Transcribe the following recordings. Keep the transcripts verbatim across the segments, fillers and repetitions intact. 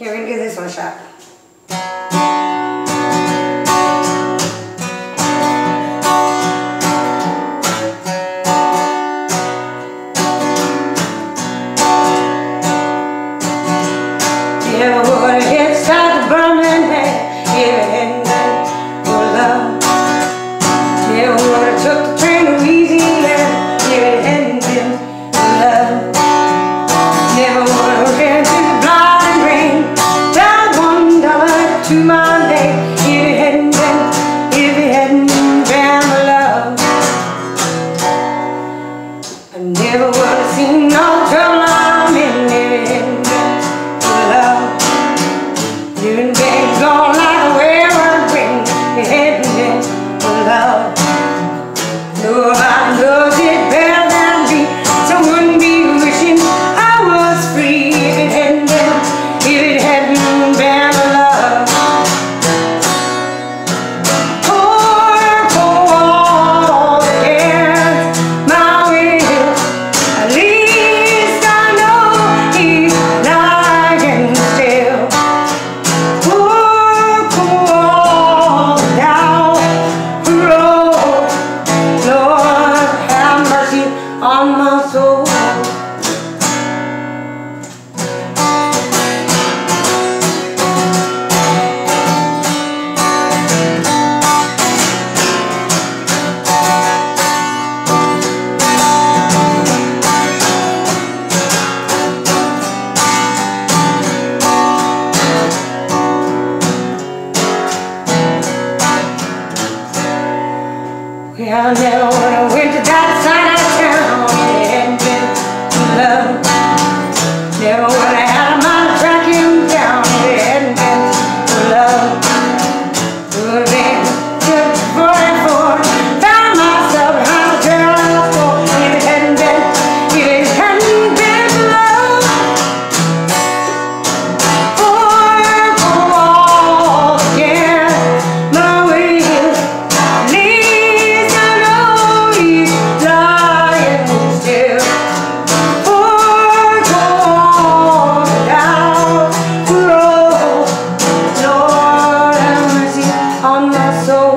Okay, we're gonna give this one a shot. Never would hit start the burning head if it hadn't been for love. Never would have took the train to Louisiana if it hadn't been for love. Never would have ran through the blinding rain, dialed one dollar to my name if it hadn't been, if it hadn't been for love. I never would have seen all the trouble I'm in if it hadn't been for love. Living days gone like a wayward wind, it hadn't been for love. Nobody knows it better than me, so I wouldn't be wishing I was free if it hadn't been, if it hadn't been for love. Poor, poor against my will, at least I know he's lying still. Poor, poor down the road, Lord have mercy on my soul. Well, I never would have went to that side of town if it hadn't been for love. Never would have had a mind to track him down if it hadn't been for love. Would have been just forty-four, found myself behind a jailhouse door if it hadn't been, if it hadn't been for love. Poor, poor against my will, at least I know he's lying still. Poor, poor down the road, Lord have mercy on my soul.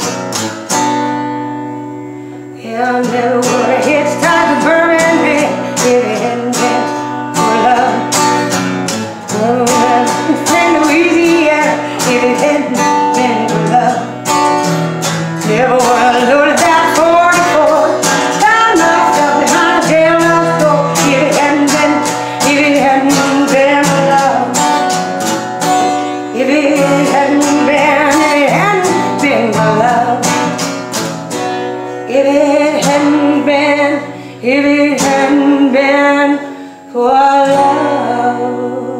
Yeah, I never would have hitchhiked the burning man if it hadn't been for love. Never would have been to Louisiana if it hadn't been for love. Never would have loaded that forty-four, found myself behind a jailhouse door if it hadn't been, if it hadn't been for love. If it hadn't been, if it hadn't been for love. If it hadn't been, if it hadn't been for love.